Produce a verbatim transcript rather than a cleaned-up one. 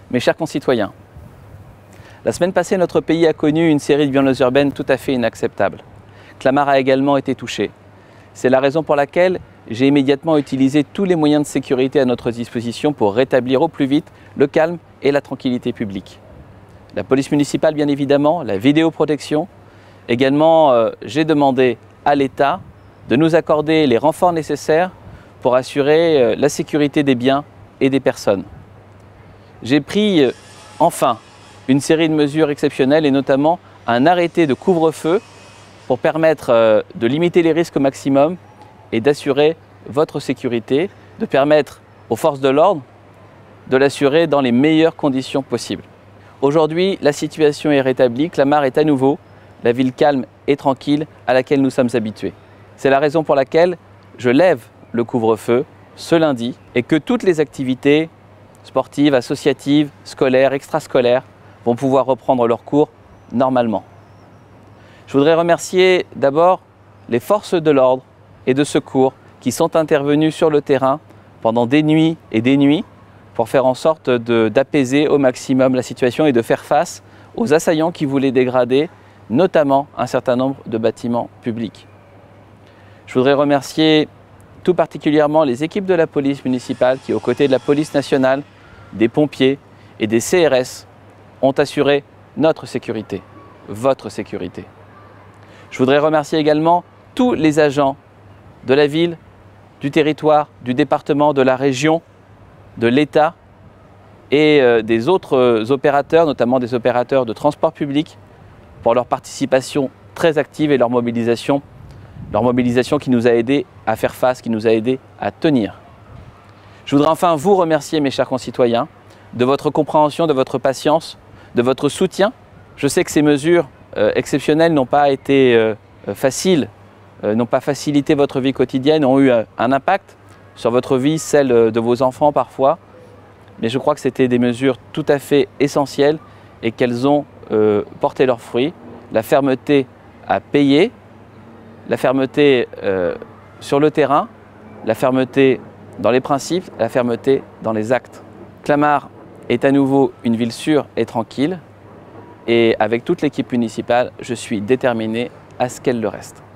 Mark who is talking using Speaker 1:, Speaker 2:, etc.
Speaker 1: Mes chers concitoyens, la semaine passée, notre pays a connu une série de violences urbaines tout à fait inacceptables. Clamart a également été touché. C'est la raison pour laquelle j'ai immédiatement utilisé tous les moyens de sécurité à notre disposition pour rétablir au plus vite le calme et la tranquillité publique. La police municipale, bien évidemment, la vidéoprotection. Également, euh, j'ai demandé à l'État de nous accorder les renforts nécessaires pour assurer euh, la sécurité des biens et des personnes. J'ai pris euh, enfin une série de mesures exceptionnelles et notamment un arrêté de couvre-feu pour permettre euh, de limiter les risques au maximum et d'assurer votre sécurité, de permettre aux forces de l'ordre de l'assurer dans les meilleures conditions possibles. Aujourd'hui, la situation est rétablie, Clamart est à nouveau la ville calme et tranquille à laquelle nous sommes habitués. C'est la raison pour laquelle je lève le couvre-feu ce lundi et que toutes les activités sportives, associatives, scolaires, extrascolaires vont pouvoir reprendre leur cours normalement. Je voudrais remercier d'abord les forces de l'ordre et de secours qui sont intervenues sur le terrain pendant des nuits et des nuits pour faire en sorte d'apaiser au maximum la situation et de faire face aux assaillants qui voulaient dégrader notamment un certain nombre de bâtiments publics. Je voudrais remercier tout particulièrement les équipes de la police municipale qui, aux côtés de la police nationale, des pompiers et des C R S, ont assuré notre sécurité, votre sécurité. Je voudrais remercier également tous les agents de la ville, du territoire, du département, de la région, de l'État et euh, des autres opérateurs, notamment des opérateurs de transport public, pour leur participation très active et leur mobilisation, leur mobilisation qui nous a aidés à faire face, qui nous a aidés à tenir. Je voudrais enfin vous remercier, mes chers concitoyens, de votre compréhension, de votre patience, de votre soutien. Je sais que ces mesures euh, exceptionnelles n'ont pas été euh, faciles, euh, n'ont pas facilité votre vie quotidienne, ont eu euh, un impact sur votre vie, celle de vos enfants parfois. Mais je crois que c'était des mesures tout à fait essentielles et qu'elles ont euh, porté leurs fruits. La fermeté à payer, la fermeté euh, sur le terrain, la fermeté dans les principes, la fermeté dans les actes. Clamart est à nouveau une ville sûre et tranquille et avec toute l'équipe municipale, je suis déterminé à ce qu'elle le reste.